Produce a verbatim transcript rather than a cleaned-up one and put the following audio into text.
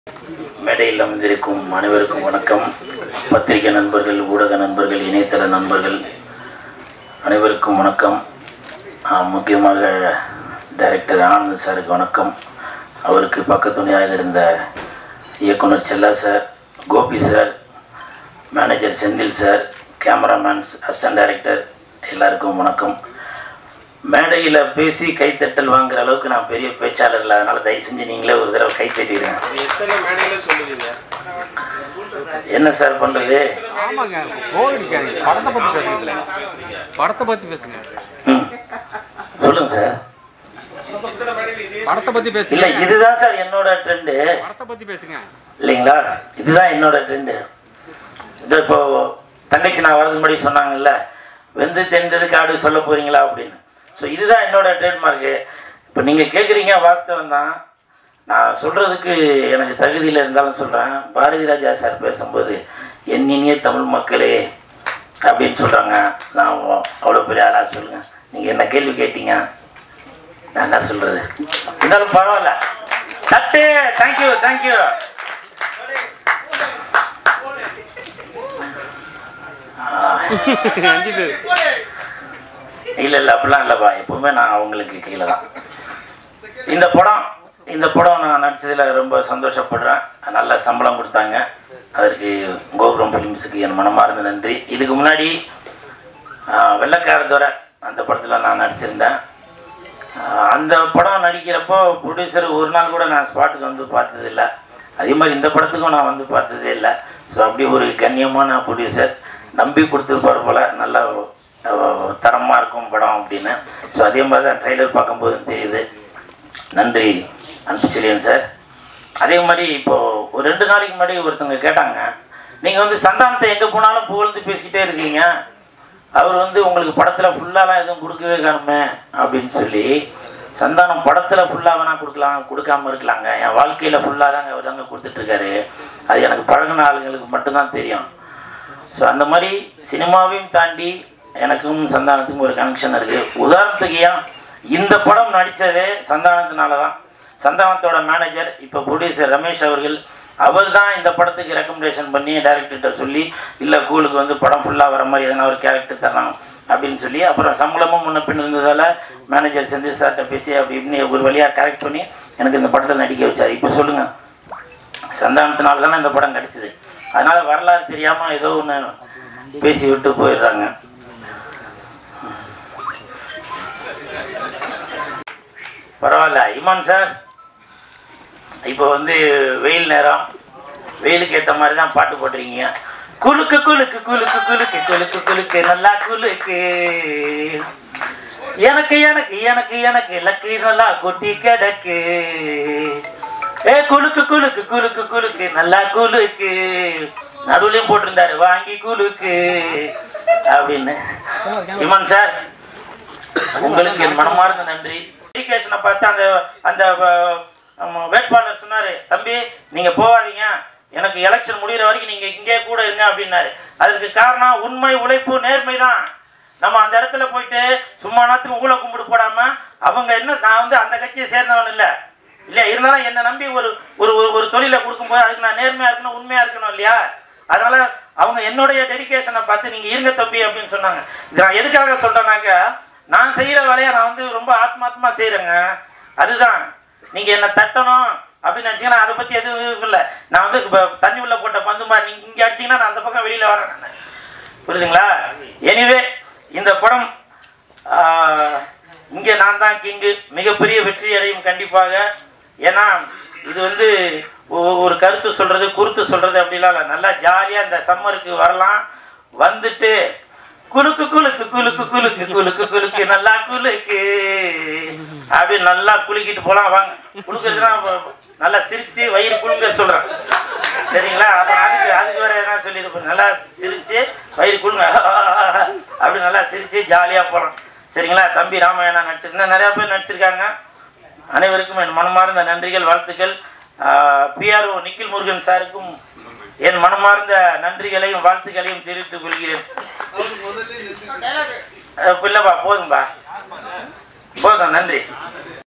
மேடையில் அமர்ந்திருக்கும் அனைவருக்கும் வணக்கம். பத்திரிகை நண்பர்கள், ஊடக நண்பர்கள், இணையதள நண்பர்கள் அனைவருக்கும் வணக்கம். முக்கியமாக டைரக்டர் ஆனந்த் சாருக்கு வணக்கம். அவருக்கு பக்கத்துணையாக இருந்த இயக்குனர் Chella sir, Gopi sir, manager Senthil sir, cameraman, assistant director எல்லாருக்கும் வணக்கம். மேடையில் பேசி கைத்தட்டல் வாங்குற அளவுக்கு நான் பெரிய பேச்சாளர் இல்லை, அதனால் தயவு செஞ்சு நீங்களே ஒரு தடவை கைத்தட்டிடுங்க. என்ன சார் பண்ணுறது? ஆமாங்க, படத்தை பற்றி பேசுங்க. படத்தை பற்றி பேசுங்க. ம் சொல்லுங்கள் சார். படத்தை பற்றி பேசுங்க. இல்லை, இதுதான் சார் என்னோட ட்ரெண்டு. படத்தை பற்றி பேசுங்க இல்லைங்களா? இதுதான் என்னோட ட்ரெண்டு. இது இப்போ தங்கச்சி நான் வரதுக்கு முன்னாடி சொன்னாங்கல்ல, வெந்து தெரிந்தது காடு சொல்ல போகிறீங்களா அப்படின்னு. ஸோ இதுதான் என்னோட ட்ரேட்மார்க்கு. இப்போ நீங்கள் கேட்குறீங்க, வாஸ்தவம் தான். நான் சொல்கிறதுக்கு எனக்கு தகுதியில் இருந்தாலும் சொல்கிறேன். பாரதி ராஜா சார் பேசும்போது என் இனிய தமிழ் மக்களே அப்படின்னு சொல்கிறாங்க. நான் அவ்வளோ பெரிய ஆளாக சொல்லுங்கள். நீங்கள் என்ன கேள்வி கேட்டீங்க, நான் என்ன சொல்கிறது? இருந்தாலும் பரவாயில்ல. தட்டு. Thank you thank you. இல்லை இல்லை அப்படிலாம் இல்லைப்பா, எப்பவுமே நான் அவங்களுக்கு கீழே தான். இந்த படம் இந்த படம் நான் நடித்ததில் ரொம்ப சந்தோஷப்படுறேன். நல்ல சம்பளம் கொடுத்தாங்க, அதற்கு கோபுரம் ஃபிலிம்ஸுக்கு என் மனமார்ந்த நன்றி. இதுக்கு முன்னாடி வெள்ளைக்காரதுரை அந்த படத்தில் நான் நடிச்சிருந்தேன். அந்த படம் நடிக்கிறப்போ ப்ரொடியூசர் ஒரு நாள் கூட நான் ஸ்பாட்டுக்கு வந்து பார்த்ததில்லை. அதே மாதிரி இந்த படத்துக்கும் நான் வந்து பார்த்ததே இல்லை. ஸோ அப்படி ஒரு கண்ணியமான ப்ரொடியூசர் நம்பி கொடுத்துருப்பார் போல், நல்ல தரமாக இருக்கும் படம் அப்படின்னு. ஸோ அதே மாதிரி தான் ட்ரெய்லர் பார்க்கும்போது தெரியுது. நன்றி அன்புச்செழியன் சார். அதே மாதிரி இப்போது ஒரு ரெண்டு நாளைக்கு முன்னாடி ஒருத்தவங்க கேட்டாங்க, நீங்கள் வந்து சந்தானத்தை எங்கே போனாலும் புகழ்ந்து பேசிக்கிட்டே இருக்கீங்க, அவர் வந்து உங்களுக்கு படத்தில் ஃபுல்லாலாம் எதுவும் கொடுக்கவே காணுமே அப்படின்னு சொல்லி. சந்தானம் படத்தில் ஃபுல்லாக வேணால் கொடுக்கலாம், கொடுக்காமல் இருக்கலாங்க. என் வாழ்க்கையில் ஃபுல்லாக தாங்க அவர் தாங்க கொடுத்துட்ருக்காரு. அது எனக்கு பழகின ஆளுங்களுக்கு மட்டும்தான் தெரியும். ஸோ அந்த மாதிரி சினிமாவையும் தாண்டி எனக்கும் சந்தானத்துக்கும் ஒரு கனெக்ஷன் இருக்குது. உதாரணத்துக்கு ஏன் இந்த படம் நடித்ததே சந்தானத்தினால தான். சந்தானத்தோட மேனேஜர் இப்போ ப்ரொடியூசர் ரமேஷ் அவர்கள், அவர் தான் இந்த படத்துக்கு ரெக்கமெண்டேஷன் பண்ணி டைரக்டர்கிட்ட சொல்லி, இல்லை கூலுக்கு வந்து படம் ஃபுல்லாக வர மாதிரி எதனா ஒரு கேரக்டர் தரலாம் அப்படின்னு சொல்லி, அப்புறம் சம்பளமும் முன்ன பின் இருந்ததால் மேனேஜர் செந்தில் சார்கிட்ட பேசி அப்படி இப்படின்னு ஒரு வழியாக கரெக்ட் பண்ணி எனக்கு இந்த படத்தில் நடிக்க வச்சார். இப்போ சொல்லுங்கள், சந்தானத்தினால தானே இந்த படம் கிடச்சிது. அதனால் வரலாறு தெரியாமல் ஏதோ ஒன்று பேசி விட்டு போயிடுறாங்க. பரவாயில்ல இமான் சார், இப்போ வந்து வெயில் நேரம், வெயிலுக்கு ஏற்ற மாதிரி தான் பாட்டு போட்டிருக்கீங்க. குலுக்கு குலுக்கு குலுக்கு குலுக்கு குலுக்கு குலுக்கு நல்லா குலுக்கு, எனக்கு எனக்கு எனக்கு எனக்கு லக்கு நல்லா கொட்டி கிடக்கு, ஏ குலுக்கு குலுக்கு குலுக்கு குலுக்கு நல்லா குலுக்கு. நடுவுலையும் போட்டிருந்தாரு வாங்கி குலுக்கு அப்படின்னு. இமான் சார், உங்களுக்கு என் மனமார்ந்த நன்றி. எஜுகேஷனை பார்த்து அந்த அந்த வேட்பாளர் சொன்னார், தம்பி நீங்கள் போகாதீங்க, எனக்கு எலெக்ஷன் முடிகிற வரைக்கும் நீங்கள் இங்கே கூட இருங்க அப்படின்னாரு. அதுக்கு காரணம் உண்மை, உழைப்பு, நேர்மை தான். நம்ம அந்த இடத்துல போயிட்டு சும்மா நேரத்துக்கு ஊழ கும்பிடு போடாமல், அவங்க என்ன, நான் வந்து அந்த கட்சியை சேர்ந்தவன் இல்லை இல்லையா, இருந்தாலும் என்னை நம்பி ஒரு ஒரு ஒரு தொழிலை கொடுக்கும்போது அதுக்கு நான் நேர்மையாக இருக்கணும், உண்மையாக இருக்கணும் இல்லையா. அதனால் அவங்க என்னுடைய டெடிக்கேஷனை பார்த்து நீங்கள் இருங்க தம்பி அப்படின்னு சொன்னாங்க. இது நான் எதுக்காக சொல்கிறேன்னாக்கா, நான் செய்கிற வேலையை நான் வந்து ரொம்ப ஆத்மாத்மாக செய்கிறேங்க. அதுதான் நீங்கள் என்னை தட்டணும் அப்படின்னு நினச்சிங்கன்னா அதை பற்றி எதுவும் இல்லை. நான் வந்து இப்போ தண்ணி உள்ள போட்ட பந்து மாதிரி நீங்கள் இங்கே அடிச்சிங்கன்னா நான் அந்த பக்கம் வெளியில் வரேன் நான். புரியுதுங்களா? எனிவே இந்த படம் இங்கே நான் தான் கிங்கு மிகப்பெரிய வெற்றி அடையும் கண்டிப்பாக. ஏன்னா இது வந்து ஒரு கருத்து சொல்கிறது, குறுத்து சொல்கிறது அப்படிலாம் இல்லை. நல்லா ஜாலியாக இந்த சம்மருக்கு வரலாம், வந்துட்டு குலுக்கு குலுக்கு குலுக்கு குலுக்கு குலுக்கு குலுக்கு நல்லா குலுக்கு அப்படி நல்லா குலுக்கிட்டு போகலாம். வாங்க, குலுக்குறதுனா நல்லா சிரித்து வயிறு குலுங்க சொல்கிறேன், சரிங்களா? அப்புறம் அதுக்கு அதுக்கு வேறு எதனா சொல்லியிருப்பேன். நல்லா சிரித்து வயிறு குலுங்க அப்படி நல்லா சிரித்து ஜாலியாக போகலாம், சரிங்களா? தம்பி ராமாயணா நடிச்சிருந்தேன், நிறையா பேர் நடிச்சிருக்காங்க. அனைவருக்கும் என் மனமார்ந்த நன்றிகள், வாழ்த்துக்கள். பிஆர்ஓ நிக்கில் முருகன் சாருக்கும் என் மனமார்ந்த நன்றிகளையும் வாழ்த்துக்களையும் தெரிவித்துக் கொள்கிறேன். இல்லைப்பா, போதும்பா, போதும், நன்றி.